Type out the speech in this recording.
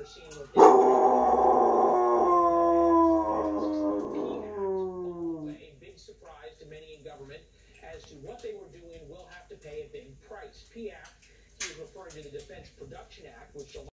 seeing what they a big surprise to many in government as to what they were doing will have to pay a big price. PAC is referring to the Defense Production Act, which